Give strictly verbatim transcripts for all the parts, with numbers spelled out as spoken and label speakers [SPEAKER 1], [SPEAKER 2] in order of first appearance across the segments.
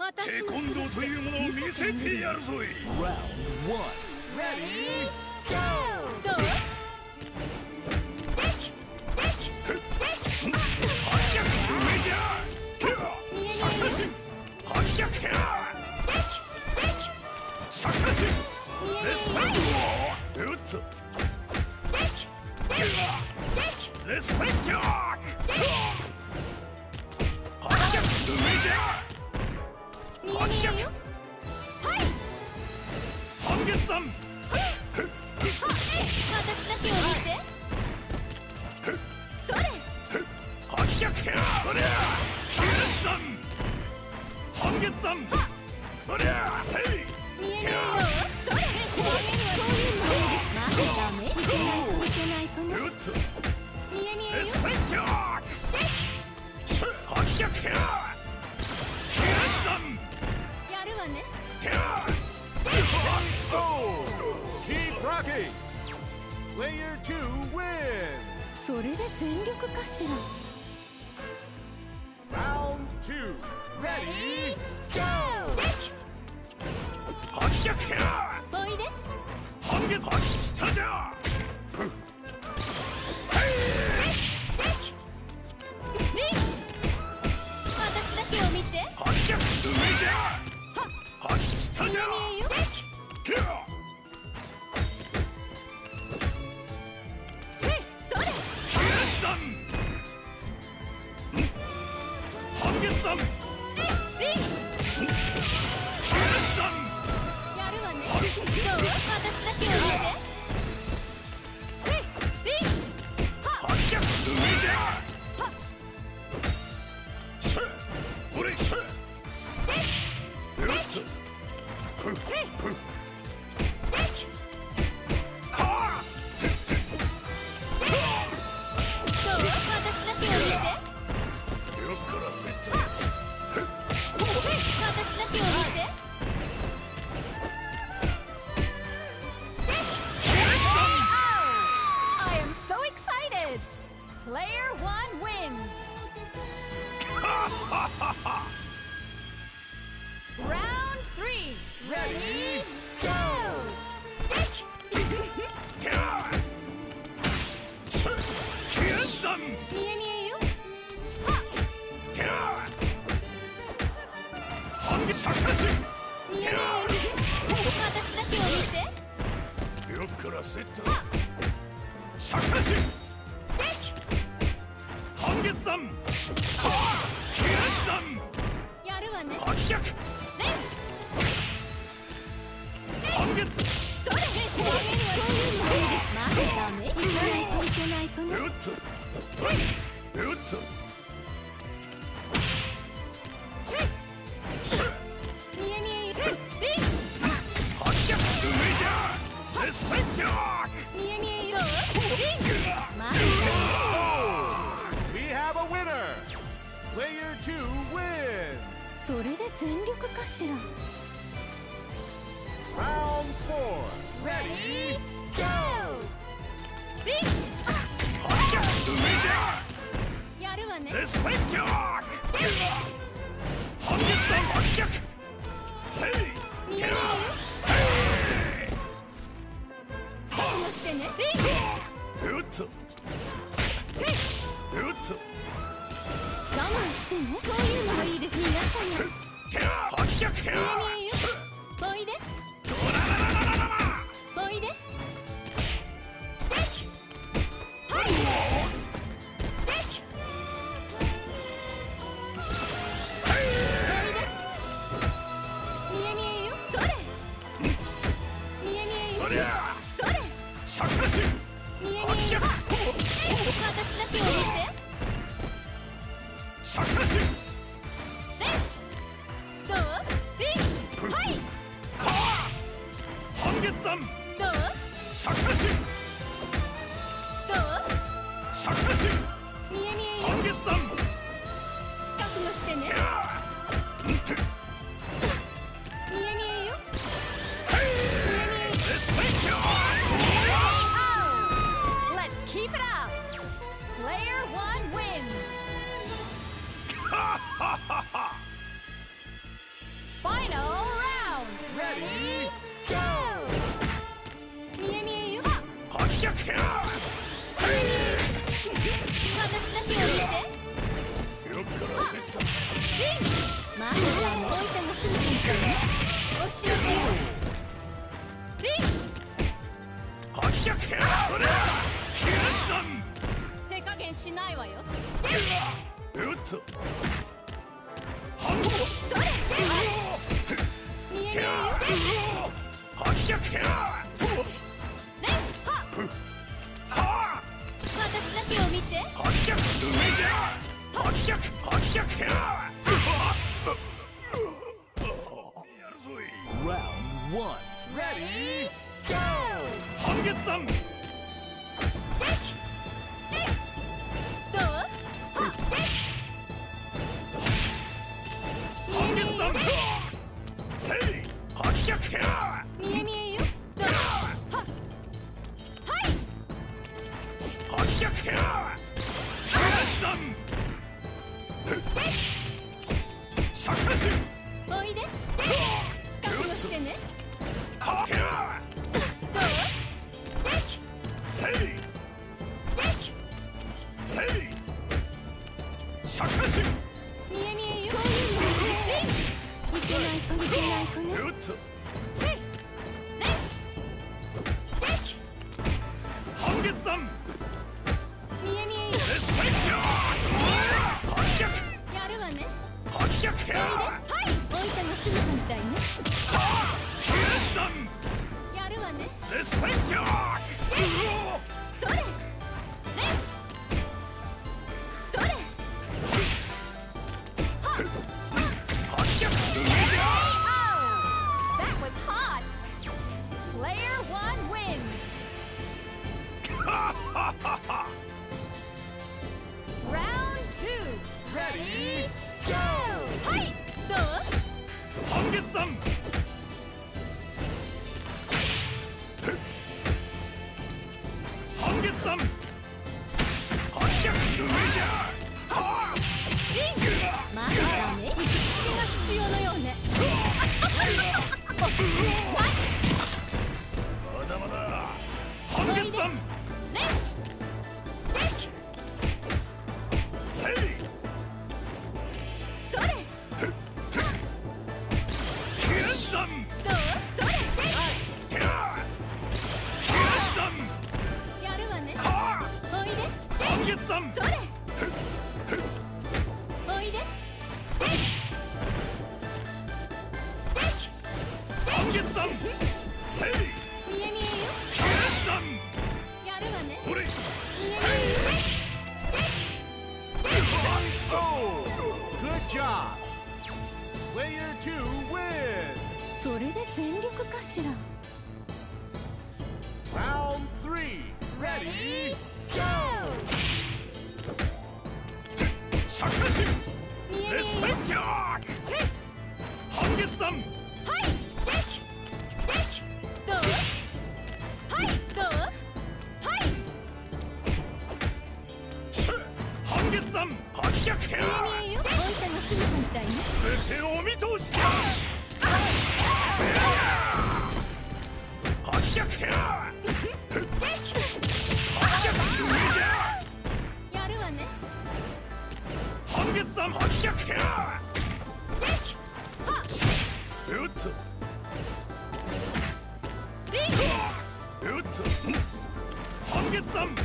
[SPEAKER 1] テコンドーというものを見せてやるぞい。
[SPEAKER 2] Ready? Go!
[SPEAKER 3] どう？
[SPEAKER 2] Player two wins!
[SPEAKER 3] それで全力かしら。
[SPEAKER 2] Round two. Ready? Go!
[SPEAKER 3] おいで。私だけを見て。見え見えよ。Player one wins. Round three.
[SPEAKER 2] Ready? Go!
[SPEAKER 3] 見え見えよ。見え見えよ。私だけを見て。
[SPEAKER 1] よっからセット。
[SPEAKER 3] やるわね。それ。ダメ。いけないとね。見え見えよ。見え見えよ。まだ。
[SPEAKER 2] We have a winner! Player two wins!
[SPEAKER 3] それで全力かしら。
[SPEAKER 2] Round four. Ready? Go!
[SPEAKER 3] やるわね。見え見えよ。覚悟してね。我慢してね。こういうのもいいです。皆様。見え見えよ。おいで。おいで。はい。見え見えよ。それ。見え見えよ。それ。見え見えよ。私だけを見て。 どう？はい。どう？どう？見え見えよ。覚悟してね。見え見えよ。見え見えよ。Let's keep it up. Player one wins. だけを見て。
[SPEAKER 1] よっからセット。
[SPEAKER 3] リンまだ置いたがすぐにお仕置きよ。リン
[SPEAKER 1] はっきゃけこれ
[SPEAKER 3] 手加減しないわよ。
[SPEAKER 1] よっと
[SPEAKER 3] それ見えねえよ。
[SPEAKER 1] はっきゃけ
[SPEAKER 3] レンハ私だけを見て。
[SPEAKER 1] はっきゃ梅じゃはっきゃはっきゃけやるぞい。
[SPEAKER 2] Round one. Ready, go!
[SPEAKER 1] 半月さん
[SPEAKER 3] できでどうはでき見えねえよ。
[SPEAKER 1] せいはっきゃけや
[SPEAKER 3] 見え見えよ。どうははい
[SPEAKER 1] はっきゃけやさんしゃかし
[SPEAKER 3] おいで。で覚悟してね。
[SPEAKER 1] はっきゃ
[SPEAKER 3] どうでき
[SPEAKER 1] せい
[SPEAKER 3] でき
[SPEAKER 1] せいしゃかし
[SPEAKER 3] 見え見えよ。いけない子いけない子ね。
[SPEAKER 1] よっと
[SPEAKER 3] せいレンでき
[SPEAKER 1] 半月さん
[SPEAKER 3] 見え見えよ。
[SPEAKER 1] せいやはっきゃ
[SPEAKER 3] やるわね。
[SPEAKER 1] はっきゃけ
[SPEAKER 3] おいで。
[SPEAKER 1] や
[SPEAKER 3] はい置いたがすぐ反対ね。
[SPEAKER 1] さん
[SPEAKER 3] やるわね。
[SPEAKER 1] せいや
[SPEAKER 3] それレンそれ
[SPEAKER 1] はっきゃ梅じゃ
[SPEAKER 3] That was hot. Player one wins. Round two.
[SPEAKER 2] Ready, go!
[SPEAKER 3] はいどう
[SPEAKER 1] 半月さん半月さんはっきゃ梅じゃは
[SPEAKER 3] リンまだね。行きつけが必要のようね。
[SPEAKER 1] まだまだ半月さん
[SPEAKER 3] レンでき
[SPEAKER 1] せい
[SPEAKER 3] それ
[SPEAKER 1] さん
[SPEAKER 3] どうそれで
[SPEAKER 1] さん
[SPEAKER 3] きやるわね。
[SPEAKER 1] は
[SPEAKER 3] おいで。
[SPEAKER 1] 半月さん
[SPEAKER 3] それおいで。できでき
[SPEAKER 1] 半月さんせい
[SPEAKER 3] 見え見えよ。
[SPEAKER 1] さん
[SPEAKER 3] やるわね。
[SPEAKER 1] これ
[SPEAKER 3] 見え見えよ。できできでき
[SPEAKER 2] Oh! Good job! Player two wins!
[SPEAKER 3] それで全力かしら。
[SPEAKER 2] Round three. Ready, go!
[SPEAKER 1] しゃかし
[SPEAKER 3] 見え見えよ。
[SPEAKER 1] や
[SPEAKER 3] せい
[SPEAKER 1] 半月さん
[SPEAKER 3] はいできできどうはいどうはい
[SPEAKER 1] 半月さんはっきゃけや
[SPEAKER 3] 見え見えよ。置いたがすぐ反対ね。
[SPEAKER 1] すべてお見通しかはっきゃけや
[SPEAKER 3] でき
[SPEAKER 1] はっきゃ梅じゃ
[SPEAKER 3] やるわね。
[SPEAKER 1] 半月さんはっきゃけや
[SPEAKER 3] できは
[SPEAKER 1] よっと
[SPEAKER 3] リン
[SPEAKER 1] よっと半月さん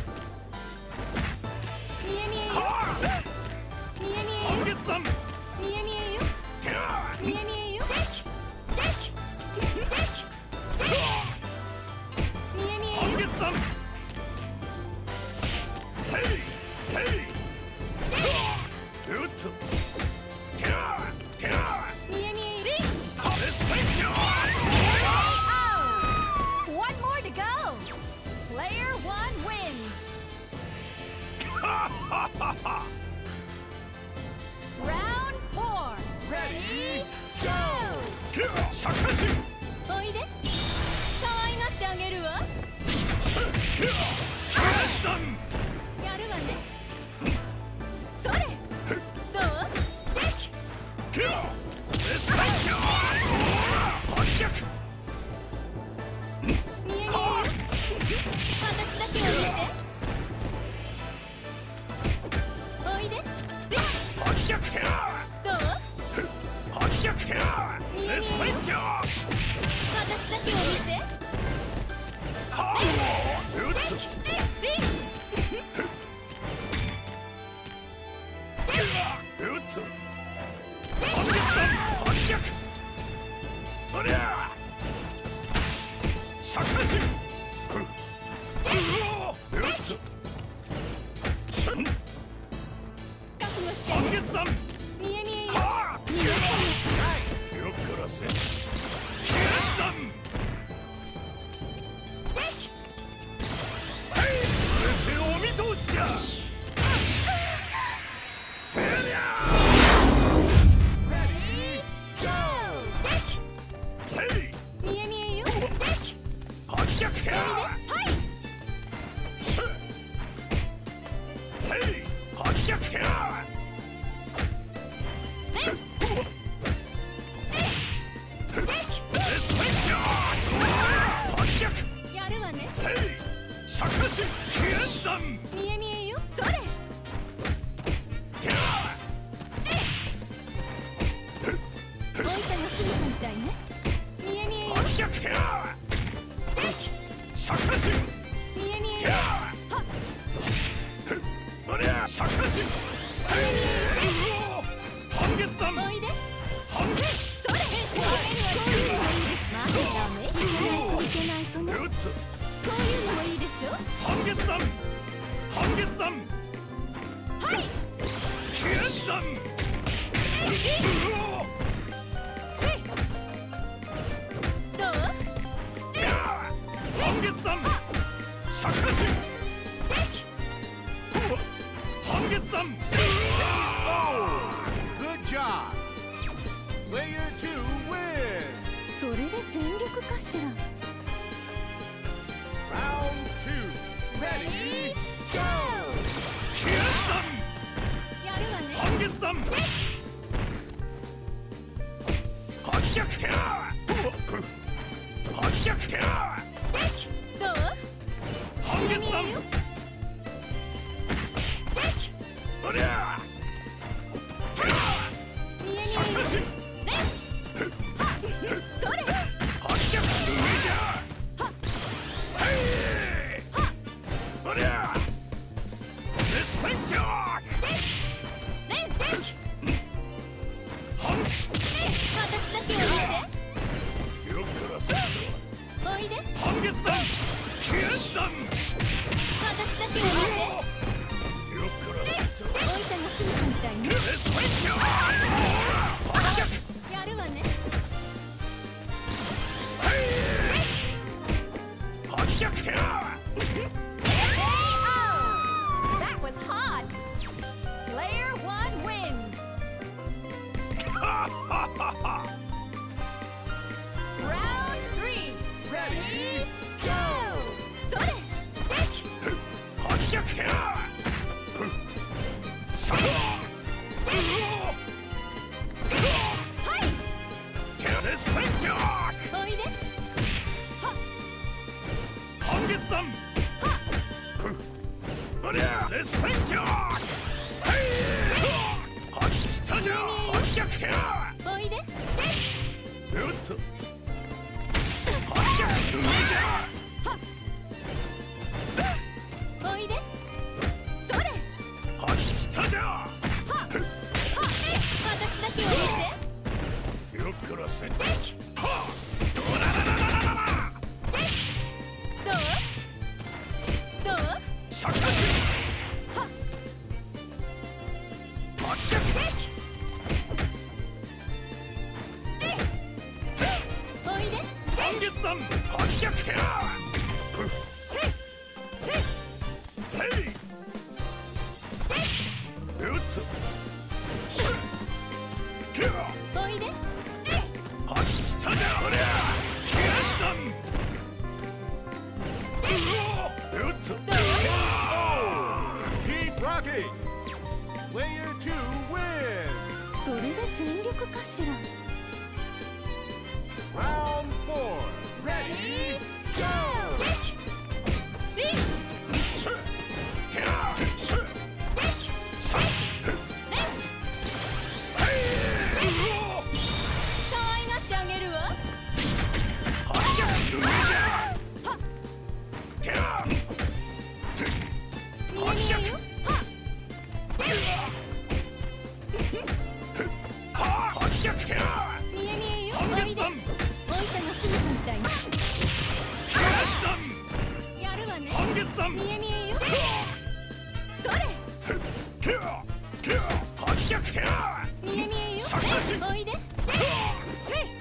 [SPEAKER 3] 見え見えよ。
[SPEAKER 1] は
[SPEAKER 3] 見え見えよ。
[SPEAKER 1] 半月さん
[SPEAKER 3] 見え見えよ。
[SPEAKER 1] や
[SPEAKER 3] 見え見えよ。できできできでき見え見えよ。
[SPEAKER 1] 半月さんせいせいよっとやや
[SPEAKER 3] 見え見えリン
[SPEAKER 1] はっせいや
[SPEAKER 3] One more to go. Player one wins. Round four.
[SPEAKER 2] Ready, go!
[SPEAKER 1] しゃかし
[SPEAKER 3] おいで。可愛がってあげるわ。
[SPEAKER 1] さん
[SPEAKER 3] やるわね。それどうでき
[SPEAKER 1] やせいやはっきゃ
[SPEAKER 3] 見え見えよ。私だけを見て。 覚悟して
[SPEAKER 1] 半月山
[SPEAKER 3] 見え見えよ。
[SPEAKER 1] は
[SPEAKER 3] 逃がさ
[SPEAKER 1] あよっからせ剣山
[SPEAKER 3] ないでき
[SPEAKER 1] 全てお見通しじゃせりゃ
[SPEAKER 2] Ready, go!
[SPEAKER 3] でき
[SPEAKER 1] せい
[SPEAKER 3] 見え見えよ。でき
[SPEAKER 1] はっきゃくや
[SPEAKER 3] はい
[SPEAKER 1] しゅせいはっきゃくや
[SPEAKER 3] でき
[SPEAKER 1] レッセンギャーはっきゃく
[SPEAKER 3] やるわね。
[SPEAKER 1] せいしゃかし剣山
[SPEAKER 3] 見え見えよ。それ
[SPEAKER 1] ギャ
[SPEAKER 3] 置いたがすぐみたいね。見え見えよ。
[SPEAKER 1] ーはっきゃくや
[SPEAKER 3] でき
[SPEAKER 1] しゃかし
[SPEAKER 3] 見え見え
[SPEAKER 1] ギャ
[SPEAKER 3] よ。
[SPEAKER 1] ー
[SPEAKER 3] は
[SPEAKER 1] おりゃしゃかし半月山
[SPEAKER 3] おいで
[SPEAKER 1] 半月
[SPEAKER 3] それこういうのもいいでしょ。待ってダメいけないとね。
[SPEAKER 1] よっと
[SPEAKER 3] こういうのもいいでしょ。
[SPEAKER 1] 半月山半月山
[SPEAKER 3] はい
[SPEAKER 1] 剣山
[SPEAKER 3] えいせいどう
[SPEAKER 1] ギャー半月山しゃかし
[SPEAKER 3] でき
[SPEAKER 1] 半月山
[SPEAKER 2] Good job! Player two wins!
[SPEAKER 3] それで全力かしら。
[SPEAKER 2] Round two, ready, go!
[SPEAKER 1] 剣山
[SPEAKER 3] やるわね。
[SPEAKER 1] 半月山はっきゃくやはっきゃくや
[SPEAKER 3] できどう
[SPEAKER 1] 半月山
[SPEAKER 3] でき
[SPEAKER 1] おりゃ
[SPEAKER 3] 見え見え
[SPEAKER 1] しゃかし
[SPEAKER 3] ねはそれ
[SPEAKER 1] はっきゃく上じゃはいおりゃレッセンギャー
[SPEAKER 3] できねでき
[SPEAKER 1] 半月
[SPEAKER 3] ね私だけおい
[SPEAKER 1] よっからせっと
[SPEAKER 3] でおいで
[SPEAKER 1] 半月山剣山
[SPEAKER 3] 私だけおいで
[SPEAKER 1] よっからせっと
[SPEAKER 3] 置いたがすぐみたいね。
[SPEAKER 1] レッセンギャーはっきゃく
[SPEAKER 3] やるわね。
[SPEAKER 1] はっきゃくや
[SPEAKER 3] That was hot. Player one wins. Round three.
[SPEAKER 2] Ready,
[SPEAKER 3] Go. それ。でき。
[SPEAKER 1] はっきゃくやしゃが
[SPEAKER 3] はい。
[SPEAKER 1] レッセンギャー
[SPEAKER 3] おいで。は。
[SPEAKER 1] 半月山
[SPEAKER 3] は。
[SPEAKER 1] おりゃレッセンギャーはっ下じゃはっきゃくや
[SPEAKER 3] おいで。でき。
[SPEAKER 1] よっとはっきゃく上じゃ
[SPEAKER 3] おいで。それ。
[SPEAKER 1] はっ下じゃ
[SPEAKER 3] は。は。私だけおいで。
[SPEAKER 1] よっからせんと
[SPEAKER 3] でき。
[SPEAKER 1] はどらららららら
[SPEAKER 3] でき。どうどう
[SPEAKER 1] しゃかし
[SPEAKER 3] は。
[SPEAKER 1] はっきゃく
[SPEAKER 3] でき。えおいで。
[SPEAKER 1] 半月山はっきゃくや
[SPEAKER 3] せいせい
[SPEAKER 1] せい
[SPEAKER 3] でき。
[SPEAKER 1] よっとしゅぎゃ
[SPEAKER 3] おいで。え
[SPEAKER 1] はっ下じゃおりゃ剣山よっと
[SPEAKER 2] keep rocking! Player two wins!
[SPEAKER 3] それで全力かしら。
[SPEAKER 2] Round four, ready, go!
[SPEAKER 3] でき。ビン
[SPEAKER 1] しゅぎゃしゅ
[SPEAKER 3] でき。
[SPEAKER 1] しゃ
[SPEAKER 3] レン可愛がってあげるわ。
[SPEAKER 1] はっきゃく上じゃ
[SPEAKER 3] は
[SPEAKER 1] ぎゃ
[SPEAKER 3] 見え見えよ。はで
[SPEAKER 1] ははっきゃくや
[SPEAKER 3] き。見え見えよ。おいで。
[SPEAKER 1] 半月山
[SPEAKER 3] 置いたがすぐみたいね。
[SPEAKER 1] 剣山
[SPEAKER 3] 見え見えよ。おいで。せい。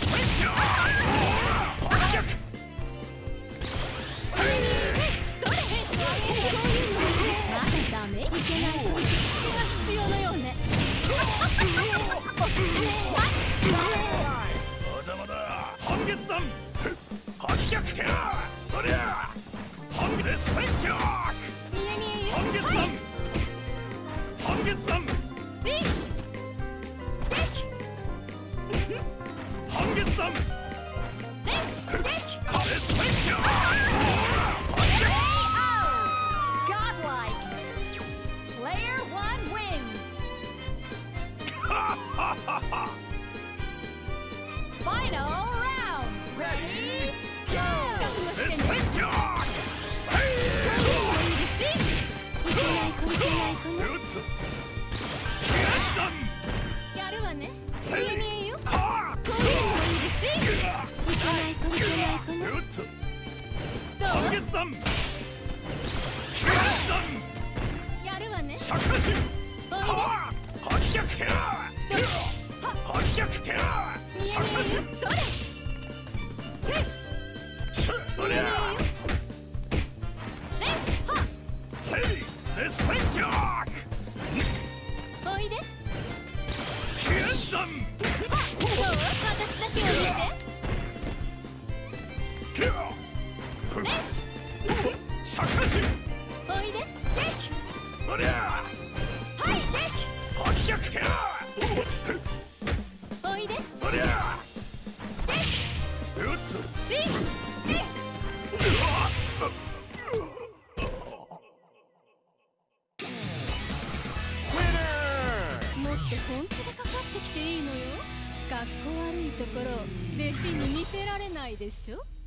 [SPEAKER 3] それ。まだダメ。いけない。しつけが必要のようね。
[SPEAKER 1] まだまだ半月山はちじゅうそりゃ半月戦脚
[SPEAKER 3] 見え見えよ。
[SPEAKER 1] 半月山半月山
[SPEAKER 3] リンデキ
[SPEAKER 1] 半月山
[SPEAKER 3] レンデキ
[SPEAKER 1] 月戦脚
[SPEAKER 3] Godlike Player one wins Final round Ready Go 覚悟してねいけない子いけない子ねやるわね見え見えよこういうのいいですいけない子いけない子ねどうやるわね
[SPEAKER 1] シャカシ
[SPEAKER 3] おいで
[SPEAKER 1] はちじゅうはちじゅうシャカシ
[SPEAKER 3] それせい
[SPEAKER 1] そりゃ
[SPEAKER 3] レッハ
[SPEAKER 1] せいレッ戦脚
[SPEAKER 3] おいで
[SPEAKER 1] 剣山
[SPEAKER 3] どう私だけを見て
[SPEAKER 1] シャカシ
[SPEAKER 3] おいでデキ
[SPEAKER 1] そりゃ
[SPEAKER 3] はいデキ
[SPEAKER 1] はちじゅう
[SPEAKER 3] おいで
[SPEAKER 1] そりゃ
[SPEAKER 3] デキリンリンもっと本気でかかってきていいのよ。かっこ悪いところを弟子に見せられないでしょ。